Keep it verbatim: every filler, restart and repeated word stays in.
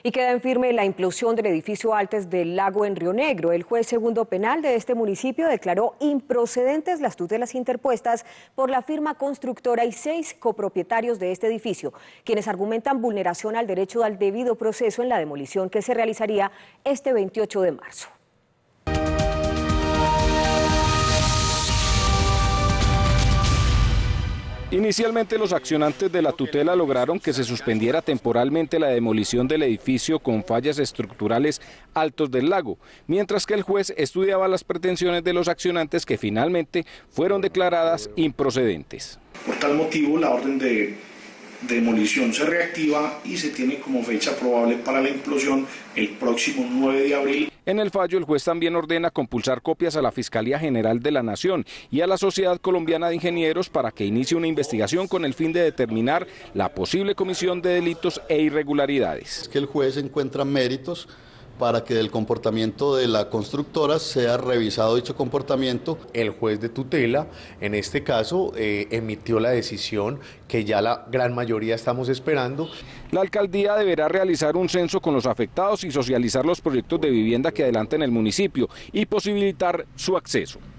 Y queda en firme la implosión del edificio Altes del Lago en Río Negro. El juez segundo penal de este municipio declaró improcedentes las tutelas interpuestas por la firma constructora y seis copropietarios de este edificio, quienes argumentan vulneración al derecho al debido proceso en la demolición que se realizaría este veintiocho de marzo. Inicialmente los accionantes de la tutela lograron que se suspendiera temporalmente la demolición del edificio con fallas estructurales Altos del Lago, mientras que el juez estudiaba las pretensiones de los accionantes que finalmente fueron declaradas improcedentes. Por tal motivo la orden de demolición se reactiva y se tiene como fecha probable para la implosión el próximo nueve de abril. En el fallo, el juez también ordena compulsar copias a la Fiscalía General de la Nación y a la Sociedad Colombiana de Ingenieros para que inicie una investigación con el fin de determinar la posible comisión de delitos e irregularidades. Es que el juez encuentra méritos para que del comportamiento de la constructora sea revisado dicho comportamiento. El juez de tutela, en este caso, eh, emitió la decisión que ya la gran mayoría estamos esperando. La alcaldía deberá realizar un censo con los afectados y socializar los proyectos de vivienda que adelanten el municipio y posibilitar su acceso.